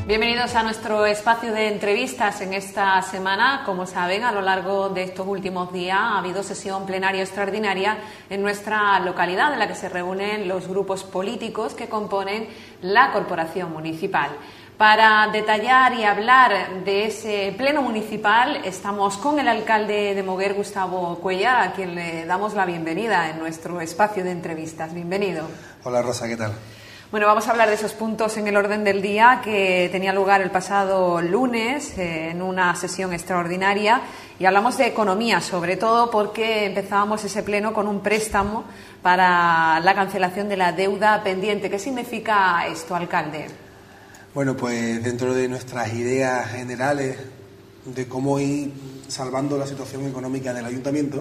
Bienvenidos a nuestro espacio de entrevistas en esta semana. Como saben, a lo largo de estos últimos días ha habido sesión plenaria extraordinaria en nuestra localidad, en la que se reúnen los grupos políticos que componen la corporación municipal. Para detallar y hablar de ese pleno municipal estamos con el alcalde de Moguer, Gustavo Cuéllar, a quien le damos la bienvenida en nuestro espacio de entrevistas. Bienvenido. Hola Rosa, ¿qué tal? Bueno, vamos a hablar de esos puntos en el orden del día que tenía lugar el pasado lunes en una sesión extraordinaria, y hablamos de economía, sobre todo porque empezábamos ese pleno con un préstamo para la cancelación de la deuda pendiente. ¿Qué significa esto, alcalde? Bueno, pues dentro de nuestras ideas generales de cómo ir salvando la situación económica del ayuntamiento,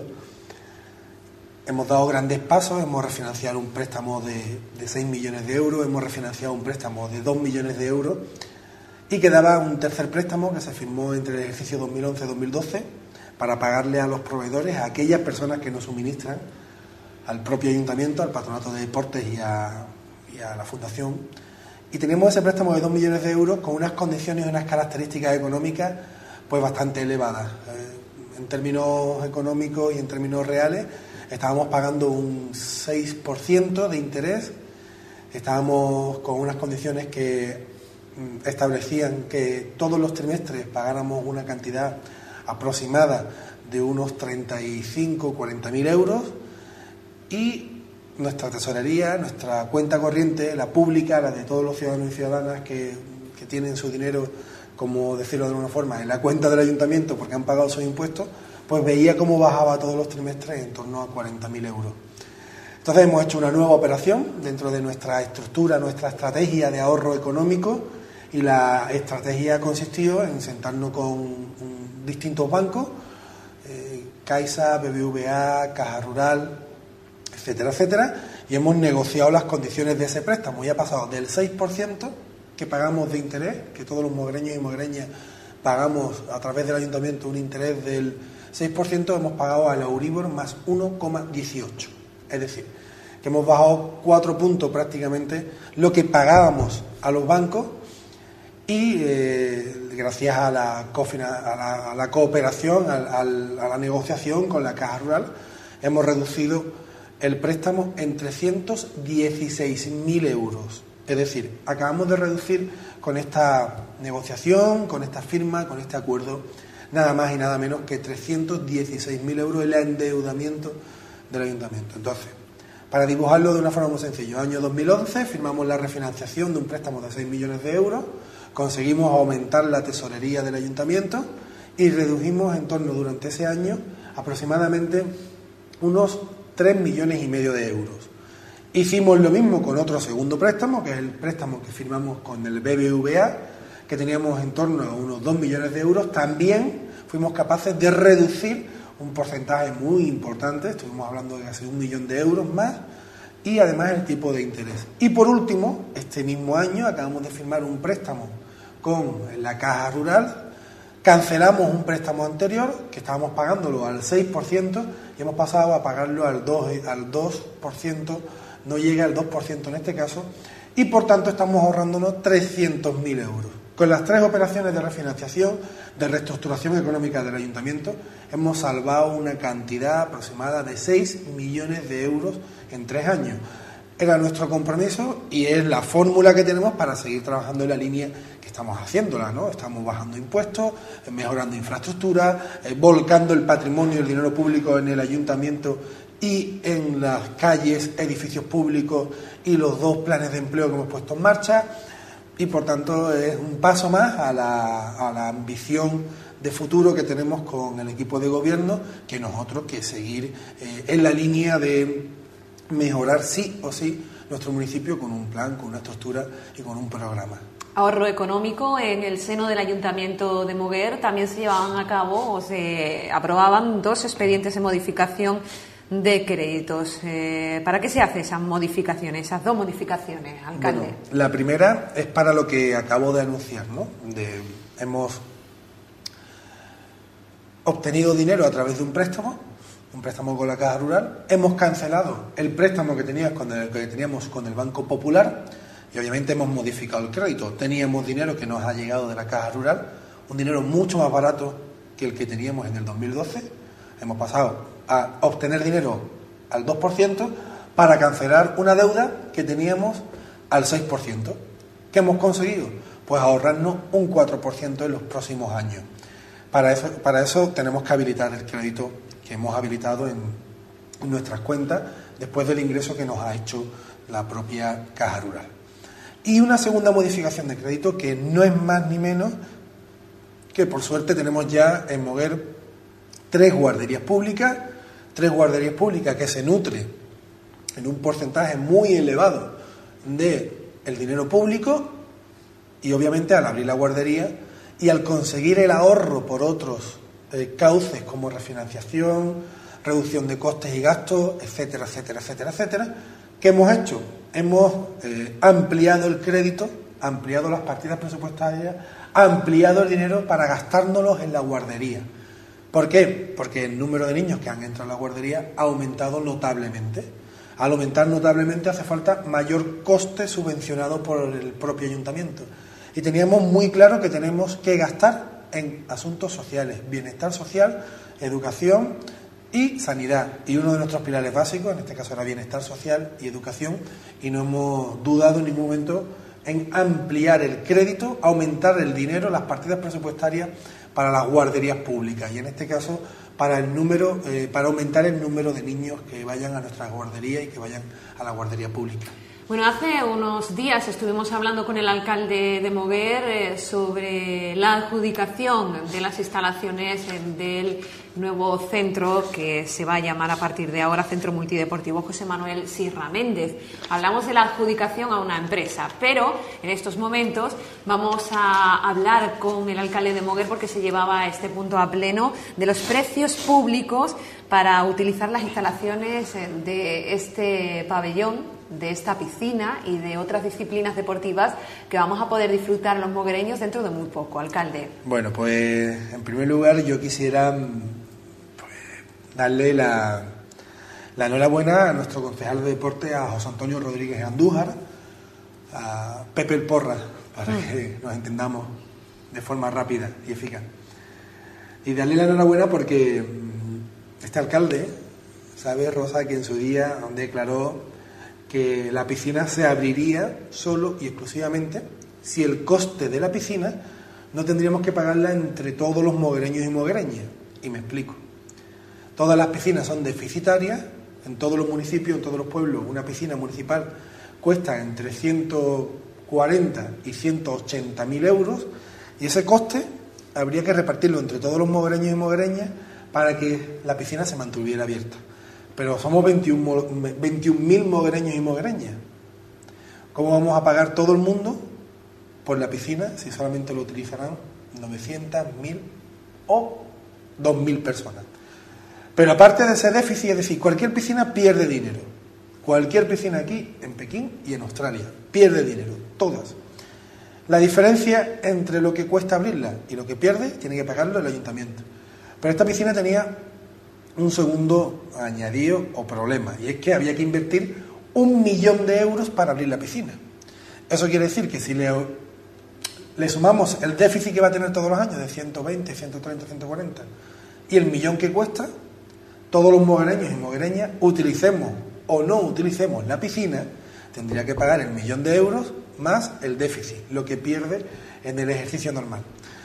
hemos dado grandes pasos. Hemos refinanciado un préstamo de 6 millones de euros, hemos refinanciado un préstamo de 2 millones de euros y quedaba un tercer préstamo que se firmó entre el ejercicio 2011-2012 para pagarle a los proveedores, a aquellas personas que nos suministran, al propio ayuntamiento, al patronato de deportes y a la fundación. Y teníamos ese préstamo de 2 millones de euros con unas condiciones y unas características económicas pues bastante elevadas. En términos económicos y en términos reales, estábamos pagando un 6% de interés, estábamos con unas condiciones que establecían que todos los trimestres pagáramos una cantidad aproximada de unos 35 o 40.000 euros, y nuestra tesorería, nuestra cuenta corriente, la pública, la de todos los ciudadanos y ciudadanas que tienen su dinero, como decirlo de alguna forma, en la cuenta del ayuntamiento porque han pagado sus impuestos, pues veía cómo bajaba todos los trimestres en torno a 40.000 euros. Entonces hemos hecho una nueva operación dentro de nuestra estructura, nuestra estrategia de ahorro económico, y la estrategia ha consistido en sentarnos con distintos bancos, Caixa, BBVA, Caja Rural, etcétera, etcétera, y hemos negociado las condiciones de ese préstamo y ha pasado del 6% que pagamos de interés, que todos los mogreños y mogreñas pagamos a través del ayuntamiento un interés del 6%, hemos pagado al Euribor más 1,18. Es decir, que hemos bajado 4 puntos prácticamente lo que pagábamos a los bancos, y gracias a la cooperación, a la negociación con la Caja Rural, hemos reducido el préstamo en 316.000 euros. Es decir, acabamos de reducir con esta negociación, con esta firma, con este acuerdo, nada más y nada menos que 316.000 euros el endeudamiento del ayuntamiento. Entonces, para dibujarlo de una forma muy sencilla, año 2011 firmamos la refinanciación de un préstamo de 6 millones de euros, conseguimos aumentar la tesorería del ayuntamiento y redujimos en torno, durante ese año, aproximadamente unos 3,5 millones de euros. Hicimos lo mismo con otro segundo préstamo, que es el préstamo que firmamos con el BBVA, que teníamos en torno a unos 2 millones de euros. También fuimos capaces de reducir un porcentaje muy importante, estuvimos hablando de casi 1 millón de euros más, y además el tipo de interés. Y por último, este mismo año acabamos de firmar un préstamo con la Caja Rural. Cancelamos un préstamo anterior que estábamos pagándolo al 6% y hemos pasado a pagarlo al 2%, no llega al 2% en este caso, y por tanto estamos ahorrándonos 300.000 euros. Con las 3 operaciones de refinanciación, de reestructuración económica del ayuntamiento, hemos salvado una cantidad aproximada de 6 millones de euros en 3 años. Era nuestro compromiso y es la fórmula que tenemos para seguir trabajando en la línea que estamos haciéndola, ¿no? Estamos bajando impuestos, mejorando infraestructura, volcando el patrimonio y el dinero público en el ayuntamiento y en las calles, edificios públicos y los 2 planes de empleo que hemos puesto en marcha, y por tanto es un paso más a la ambición de futuro que tenemos con el equipo de gobierno, que nosotros que seguir en la línea de mejorar sí o sí nuestro municipio con un plan, con una estructura y con un programa. Ahorro económico. En el seno del Ayuntamiento de Moguer también se llevaban a cabo o se aprobaban 2 expedientes de modificación de créditos. ¿Para qué se hace esas modificaciones, esas 2 modificaciones, alcalde? Bueno, la primera es para lo que acabo de anunciar, ¿no? Hemos obtenido dinero a través de un préstamo con la Caja Rural, hemos cancelado el préstamo que teníamos con el Banco Popular Y obviamente hemos modificado el crédito. Teníamos dinero que nos ha llegado de la Caja Rural, un dinero mucho más barato que el que teníamos en el 2012. Hemos pasado a obtener dinero al 2% para cancelar una deuda que teníamos al 6%. ¿Qué hemos conseguido? Pues ahorrarnos un 4% en los próximos años. Para eso tenemos que habilitar el crédito que hemos habilitado en nuestras cuentas después del ingreso que nos ha hecho la propia Caja Rural. Y una segunda modificación de crédito que no es más ni menos que, por suerte, tenemos ya en Moguer 3 guarderías públicas que se nutren en un porcentaje muy elevado del dinero público, y obviamente al abrir la guardería y al conseguir el ahorro por otros cauces como refinanciación, reducción de costes y gastos, etcétera, etcétera, etcétera, etcétera, ¿qué hemos hecho? Hemos ampliado el crédito, ampliado las partidas presupuestarias, ampliado el dinero para gastárnoslos en la guardería. ¿Por qué? Porque el número de niños que han entrado a la guardería ha aumentado notablemente. Al aumentar notablemente hace falta mayor coste subvencionado por el propio ayuntamiento. Y teníamos muy claro que tenemos que gastar en asuntos sociales, bienestar social, educación y sanidad. Y uno de nuestros pilares básicos, en este caso era bienestar social y educación, y no hemos dudado en ningún momento en ampliar el crédito, aumentar el dinero, las partidas presupuestarias para las guarderías públicas, y en este caso para aumentar el número de niños que vayan a nuestras guarderías y que vayan a la guardería pública. Bueno, hace unos días estuvimos hablando con el alcalde de Moguer sobre la adjudicación de las instalaciones del nuevo centro que se va a llamar a partir de ahora Centro Multideportivo José Manuel Sierra Méndez. Hablamos de la adjudicación a una empresa, pero en estos momentos vamos a hablar con el alcalde de Moguer, porque se llevaba este punto a pleno, de los precios públicos para utilizar las instalaciones de este pabellón, de esta piscina y de otras disciplinas deportivas que vamos a poder disfrutar los moguereños dentro de muy poco, alcalde. Bueno, pues en primer lugar yo quisiera darle la enhorabuena a nuestro concejal de deporte, a José Antonio Rodríguez Andújar, a Pepe el Porra, para que nos entendamos de forma rápida y eficaz. Y darle la enhorabuena porque este alcalde, sabe, Rosa, que en su día declaró que la piscina se abriría solo y exclusivamente si el coste de la piscina no tendríamos que pagarla entre todos los moguereños y moguereñas. Y me explico. Todas las piscinas son deficitarias, en todos los municipios, en todos los pueblos. Una piscina municipal cuesta entre 140 y 180.000 euros, y ese coste habría que repartirlo entre todos los moguereños y moguereñas para que la piscina se mantuviera abierta. Pero somos 21.000 moguereños y moguereñas. ¿Cómo vamos a pagar todo el mundo por la piscina si solamente lo utilizarán 900, 1.000 o 2.000 personas? Pero aparte de ese déficit, es decir, cualquier piscina pierde dinero. Cualquier piscina aquí, en Pekín y en Australia, pierde dinero, todas. La diferencia entre lo que cuesta abrirla y lo que pierde tiene que pagarlo el ayuntamiento. Pero esta piscina tenía un segundo añadido o problema, y es que había que invertir 1 millón de euros para abrir la piscina. Eso quiere decir que si le sumamos el déficit que va a tener todos los años de 120, 130, 140 y el millón que cuesta, todos los moguereños y moguereñas, utilicemos o no utilicemos la piscina, tendría que pagar el 1 millón de euros más el déficit, lo que pierde en el ejercicio normal.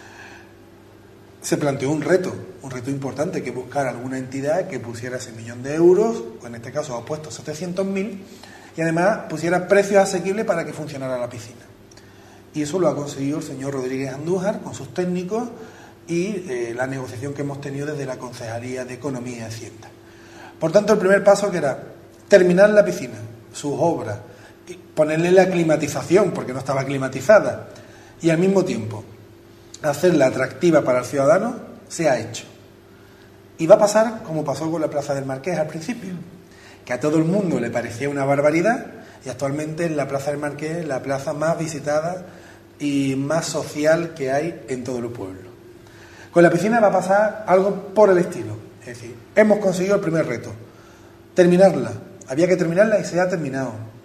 Se planteó un reto importante, que buscar alguna entidad que pusiera ese 1 millón de euros, o en este caso ha puesto 700.000, y además pusiera precios asequibles para que funcionara la piscina. Y eso lo ha conseguido el señor Rodríguez Andújar con sus técnicos y la negociación que hemos tenido desde la Concejalía de Economía y Hacienda. Por tanto, el primer paso, que era terminar la piscina, sus obras, ponerle la climatización, porque no estaba climatizada, y al mismo tiempo hacerla atractiva para el ciudadano, se ha hecho. Y va a pasar como pasó con la Plaza del Marqués al principio, que a todo el mundo le parecía una barbaridad, y actualmente es la Plaza del Marqués la plaza más visitada y más social que hay en todo el pueblo. Con la piscina va a pasar algo por el estilo. Es decir, hemos conseguido el primer reto, terminarla. Había que terminarla y se ha terminado.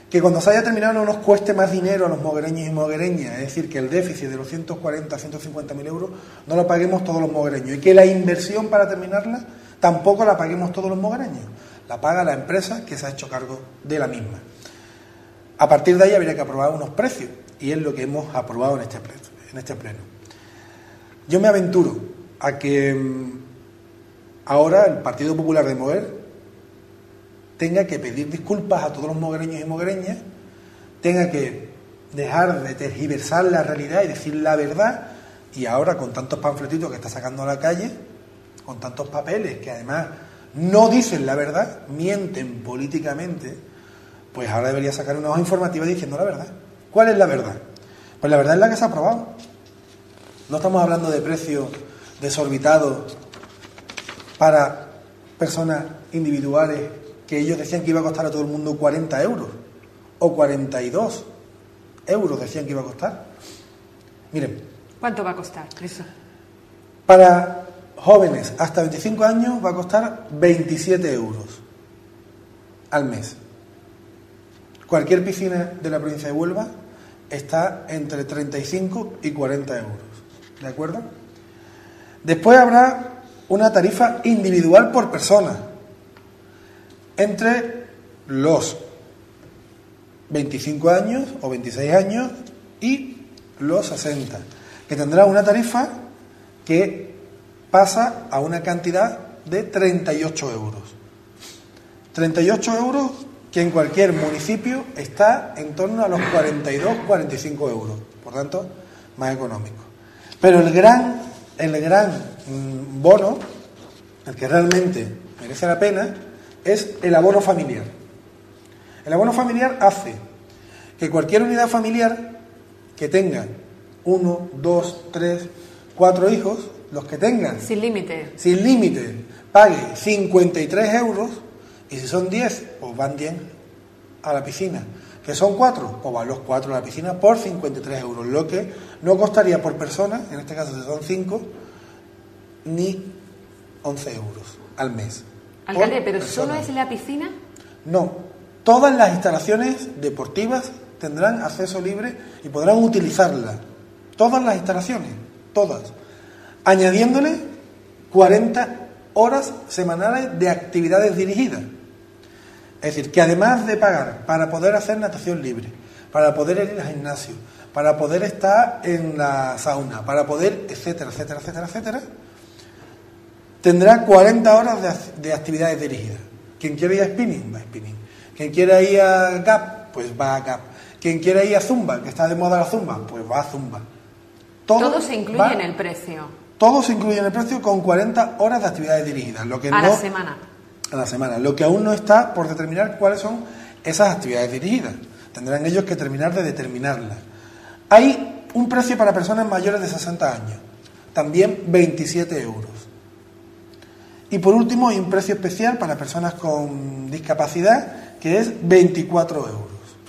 Que cuando se haya terminado no nos cueste más dinero a los moguereños y moguereñas, es decir, que el déficit de los 140 a 150.000 euros no lo paguemos todos los moguereños y que la inversión para terminarla tampoco la paguemos todos los moguereños, la paga la empresa que se ha hecho cargo de la misma. A partir de ahí habría que aprobar unos precios y es lo que hemos aprobado en este pleno. Yo me aventuro a que ahora el Partido Popular de Moguer tenga que pedir disculpas a todos los moguereños y moguereñas, tenga que dejar de tergiversar la realidad y decir la verdad, y ahora con tantos panfletitos que está sacando a la calle, con tantos papeles que además no dicen la verdad, mienten políticamente, pues ahora debería sacar una hoja informativa diciendo la verdad. ¿Cuál es la verdad? Pues la verdad es la que se ha aprobado. No estamos hablando de precios desorbitados para personas individuales que ellos decían que iba a costar a todo el mundo 40 euros o 42 euros decían que iba a costar. Miren. ¿Cuánto va a costar eso? Para jóvenes hasta 25 años va a costar 27 euros al mes. Cualquier piscina de la provincia de Huelva está entre 35 y 40 euros. ¿De acuerdo? Después habrá una tarifa individual por persona entre los 25 años o 26 años y los 60, que tendrá una tarifa que pasa a una cantidad de 38 euros. 38 euros que en cualquier municipio está en torno a los 42-45 euros, por tanto, más económico. Pero el gran bono, el que realmente merece la pena, es el abono familiar. El abono familiar hace que cualquier unidad familiar que tenga 1, 2, 3, 4 hijos, los que tengan sin límite, pague 53 euros, y si son 10, pues van 10 a la piscina. Que son 4, pues van los 4 a la piscina por 53 euros, lo que no costaría por persona, en este caso si son 5, ni 11 euros al mes. Alcalde, ¿pero solo es la piscina? No, todas las instalaciones deportivas tendrán acceso libre y podrán utilizarla. Todas las instalaciones, todas. Añadiéndole 40 horas semanales de actividades dirigidas. Es decir, que además de pagar para poder hacer natación libre, para poder ir al gimnasio, para poder estar en la sauna, para poder, etcétera, etcétera, etcétera, etcétera, tendrá 40 horas de actividades dirigidas. Quien quiera ir a spinning, va a spinning. Quien quiera ir a gap, pues va a gap. Quien quiera ir a zumba, que está de moda la zumba, pues va a zumba. Todo se incluye en el precio. Todo se incluye en el precio con 40 horas de actividades dirigidas. Lo que a la semana. A la semana. Lo que aún no está por determinar cuáles son esas actividades dirigidas. Tendrán ellos que terminar de determinarlas. Hay un precio para personas mayores de 60 años. También 27 euros. Y por último hay un precio especial para personas con discapacidad que es 24 euros.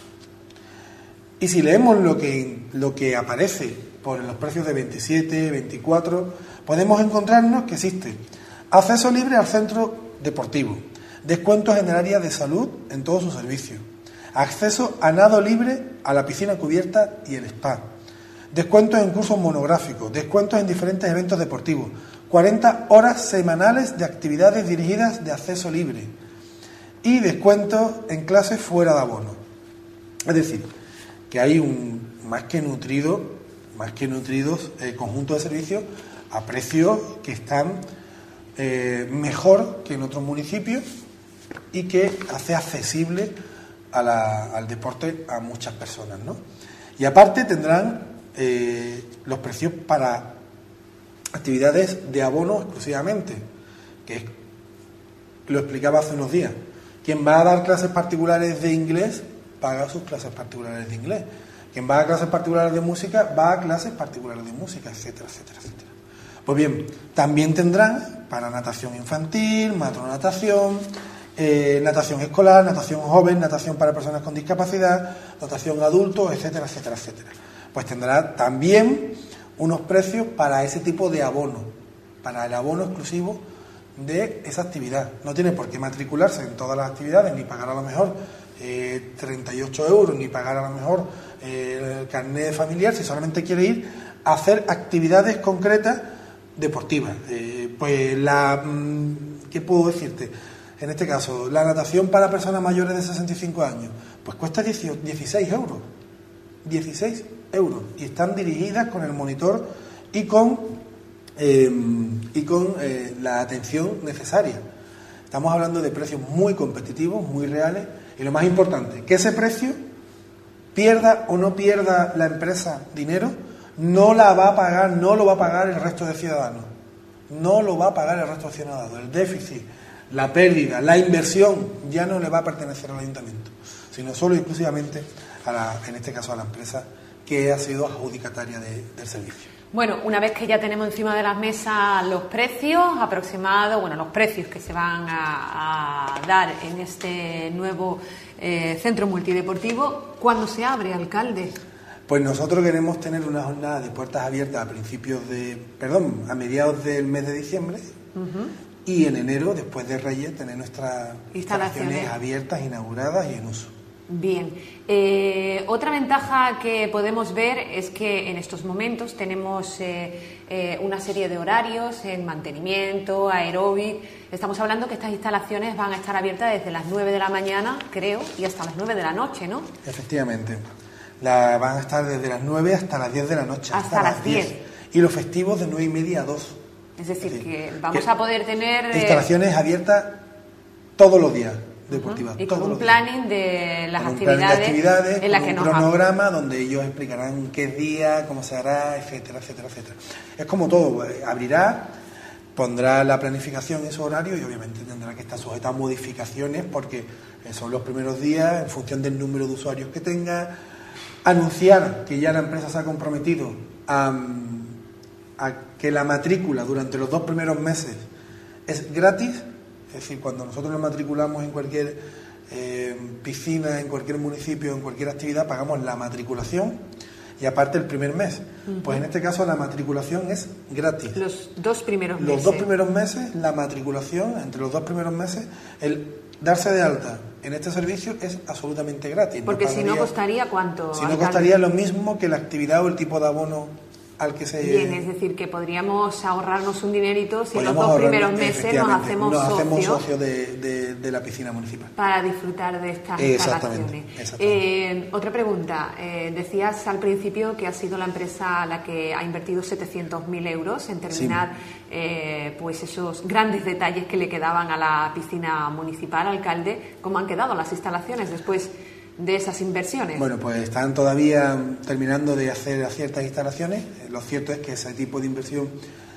Y si leemos lo que aparece por los precios de 27, 24, podemos encontrarnos que existe acceso libre al centro deportivo, descuentos en el área de salud en todos sus servicios, acceso a nado libre a la piscina cubierta y el spa, descuentos en cursos monográficos, descuentos en diferentes eventos deportivos, 40 horas semanales de actividades dirigidas de acceso libre y descuentos en clases fuera de abono. Es decir, que hay un más que nutridos conjunto de servicios a precios que están mejor que en otros municipios y que hace accesible al deporte a muchas personas, ¿no? Y aparte tendrán los precios para actividades de abono exclusivamente, que lo explicaba hace unos días. Quien va a dar clases particulares de inglés paga sus clases particulares de inglés. Quien va a clases particulares de música va a clases particulares de música, etcétera, etcétera, etcétera. Pues bien, también tendrán para natación infantil, matronatación, natación escolar, natación joven, natación para personas con discapacidad, natación adultos, etcétera, etcétera, etcétera. Pues tendrá también unos precios para ese tipo de abono, para el abono exclusivo de esa actividad. No tiene por qué matricularse en todas las actividades ni pagar a lo mejor 38 euros ni pagar a lo mejor el carnet familiar, si solamente quiere ir a hacer actividades concretas deportivas. ¿Qué puedo decirte? En este caso, la natación para personas mayores de 65 años, pues cuesta 16 euros. 16 euros. Y están dirigidas con el monitor y con la atención necesaria. Estamos hablando de precios muy competitivos, muy reales, y lo más importante, que ese precio, pierda o no pierda la empresa dinero, no lo va a pagar el resto de ciudadanos. No lo va a pagar el resto de ciudadanos. El déficit, la pérdida, la inversión ya no le va a pertenecer al ayuntamiento, sino solo y exclusivamente en este caso a la empresa que ha sido adjudicataria del servicio. Bueno, una vez que ya tenemos encima de la mesa los precios aproximados, los precios que se van a dar en este nuevo centro multideportivo, ¿cuándo se abre, alcalde? Pues nosotros queremos tener una jornada de puertas abiertas a mediados del mes de diciembre, y en enero, después de Reyes, tener nuestras instalaciones abiertas, inauguradas y en uso. Bien. Otra ventaja que podemos ver es que en estos momentos tenemos una serie de horarios en mantenimiento, aeróbic. Estamos hablando que estas instalaciones van a estar abiertas desde las 9 de la mañana, creo, y hasta las 9 de la noche, ¿no? Efectivamente. Van a estar desde las 9 hasta las 10 de la noche. Hasta las 10. Y los festivos de 9:30 a 2. Es decir, que vamos a poder tener instalaciones abiertas todos los días deportivas. Y con un planning de las actividades en las que nos un cronograma donde ellos explicarán qué día, cómo se hará, etcétera, etcétera, etcétera. Es como todo, abrirá, pondrá la planificación en su horario y obviamente tendrá que estar sujeta a modificaciones porque son los primeros días en función del número de usuarios que tenga. Anunciar que ya la empresa se ha comprometido a que la matrícula durante los 2 primeros meses es gratis, es decir, cuando nosotros nos matriculamos en cualquier piscina, en cualquier municipio, en cualquier actividad, pagamos la matriculación y aparte el primer mes. Pues en este caso la matriculación es gratis. Los 2 primeros meses. Los 2 primeros meses, la matriculación, entre los 2 primeros meses, el darse de alta en este servicio es absolutamente gratis. Porque si no costaría ¿cuánto? Si no costaría lo mismo que la actividad o el tipo de abono al que se... Bien, es decir, que podríamos ahorrarnos un dinerito si en los 2 primeros meses nos hacemos socios de la piscina municipal. Para disfrutar de estas instalaciones. Exactamente. Otra pregunta. Decías al principio que ha sido la empresa la que ha invertido 700.000 euros en terminar pues esos grandes detalles que le quedaban a la piscina municipal. Alcalde, ¿cómo han quedado las instalaciones después de esas inversiones? Bueno, pues están todavía terminando de hacer ciertas instalaciones. Lo cierto es que ese tipo de inversión,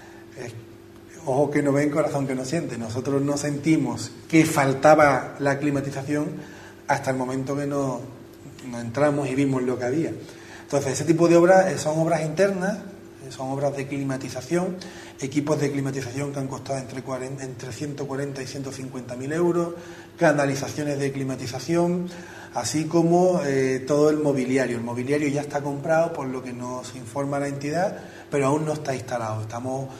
ojo que no ven, corazón que no siente. Nosotros no sentimos que faltaba la climatización hasta el momento que no entramos y vimos lo que había. Entonces, ese tipo de obras son obras internas, son obras de climatización, equipos de climatización que han costado entre 140 y 150.000 euros, canalizaciones de climatización, así como todo el mobiliario. El mobiliario ya está comprado, por lo que nos informa la entidad, pero aún no está instalado. Estamos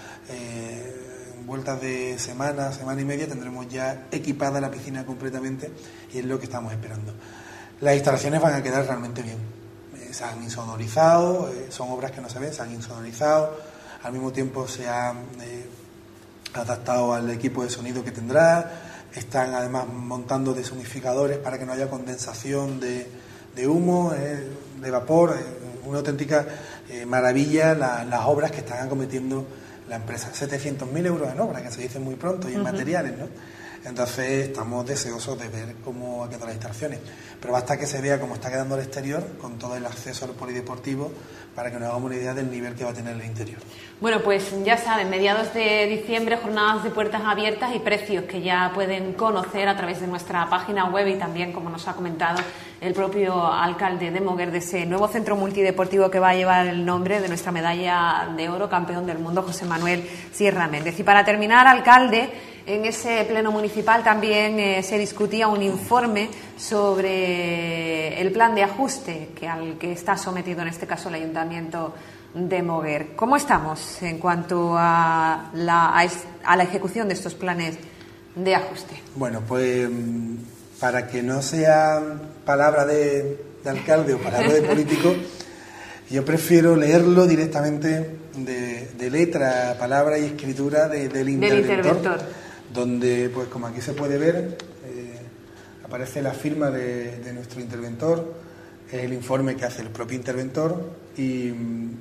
en vueltas de semana y media, tendremos ya equipada la piscina completamente y es lo que estamos esperando. Las instalaciones van a quedar realmente bien. Se han insonorizado, son obras que no se ven, se han insonorizado, al mismo tiempo se han adaptado al equipo de sonido que tendrá, están además montando deshumidificadores para que no haya condensación de humo, de vapor, una auténtica maravilla las obras que están acometiendo la empresa. 700.000 euros en obra, que se dice muy pronto, y en materiales, ¿no? Entonces estamos deseosos de ver cómo ha quedado las instalaciones, pero basta que se vea cómo está quedando el exterior con todo el acceso al polideportivo para que nos hagamos una idea del nivel que va a tener el interior. Bueno, pues ya saben, mediados de diciembre, jornadas de puertas abiertas y precios que ya pueden conocer a través de nuestra página web y también, como nos ha comentado el propio alcalde de Moguer, de ese nuevo centro multideportivo que va a llevar el nombre de nuestra medalla de oro, campeón del mundo, José Manuel Sierra Méndez. Y para terminar, alcalde, en ese pleno municipal también se discutía un informe sobre el plan de ajuste al que está sometido en este caso el Ayuntamiento de Moguer. ¿Cómo estamos en cuanto a la ejecución de estos planes de ajuste? Bueno, pues para que no sea palabra de alcalde o palabra de político, yo prefiero leerlo directamente de letra, palabra y escritura del interventor, donde, pues como aquí se puede ver, aparece la firma de nuestro interventor, el informe que hace el propio interventor y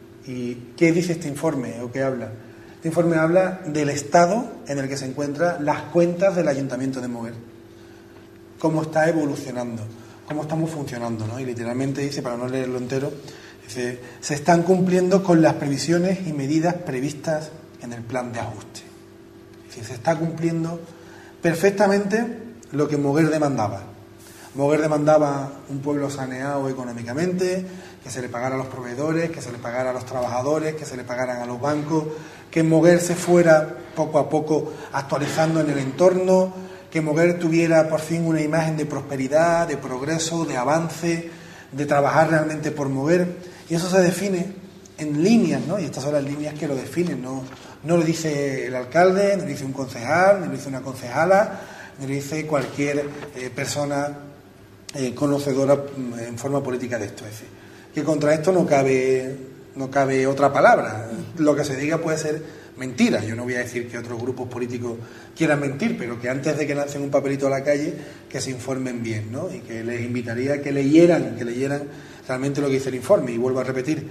¿qué dice este informe o qué habla? Este informe habla del estado en el que se encuentran las cuentas del Ayuntamiento de Moguer, cómo está evolucionando, cómo estamos funcionando, ¿no? Y literalmente dice, para no leerlo entero, dice, se están cumpliendo con las previsiones y medidas previstas en el plan de ajuste. Es decir, se está cumpliendo perfectamente lo que Moguer demandaba. Moguer demandaba un pueblo saneado económicamente, que se le pagara a los proveedores, que se le pagara a los trabajadores, que se le pagaran a los bancos, que Moguer se fuera poco a poco actualizando en el entorno, que Moguer tuviera por fin una imagen de prosperidad, de progreso, de avance, de trabajar realmente por Moguer. Y eso se define en líneas, ¿no? Y estas son las líneas que lo definen, no lo dice el alcalde, no lo dice un concejal, ni lo dice una concejala, ni lo dice cualquier persona conocedora en forma política de esto. Es decir, que contra esto no cabe otra palabra. Lo que se diga puede ser mentira. Yo no voy a decir que otros grupos políticos quieran mentir, pero que antes de que lancen un papelito a la calle, que se informen bien, ¿no? Y que les invitaría a que leyeran realmente lo que dice el informe. Y vuelvo a repetir,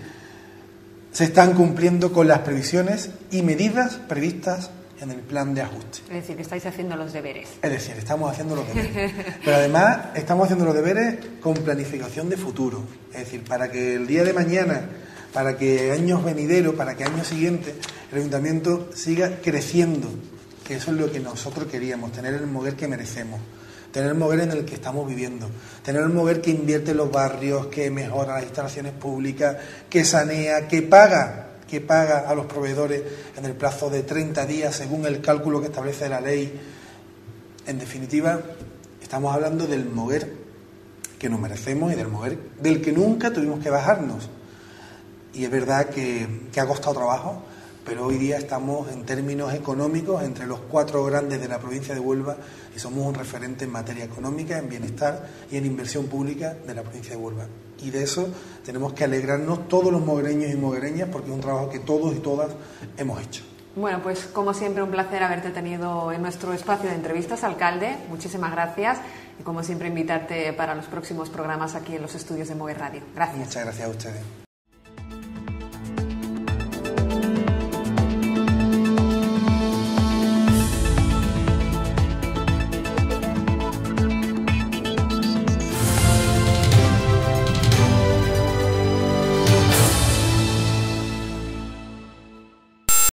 se están cumpliendo con las previsiones y medidas previstas en el plan de ajuste. Es decir, que estáis haciendo los deberes. Es decir, estamos haciendo los deberes. Pero además estamos haciendo los deberes con planificación de futuro. Es decir, para que el día de mañana, para que años venideros, para que años siguientes, el ayuntamiento siga creciendo. Que eso es lo que nosotros queríamos, tener el Moguer que merecemos. Tener el Moguer en el que estamos viviendo. Tener el Moguer que invierte en los barrios, que mejora las instalaciones públicas, que sanea, que paga a los proveedores en el plazo de 30 días según el cálculo que establece la ley. En definitiva, estamos hablando del Moguer que nos merecemos y del Moguer del que nunca tuvimos que bajarnos. Y es verdad que ha costado trabajo, pero hoy día estamos en términos económicos entre los 4 grandes de la provincia de Huelva y somos un referente en materia económica, en bienestar y en inversión pública de la provincia de Huelva. Y de eso tenemos que alegrarnos todos los moguereños y moguereñas porque es un trabajo que todos y todas hemos hecho. Bueno, pues como siempre un placer haberte tenido en nuestro espacio de entrevistas, alcalde. Muchísimas gracias y como siempre invitarte para los próximos programas aquí en los estudios de Moguer Radio. Gracias. Muchas gracias a ustedes.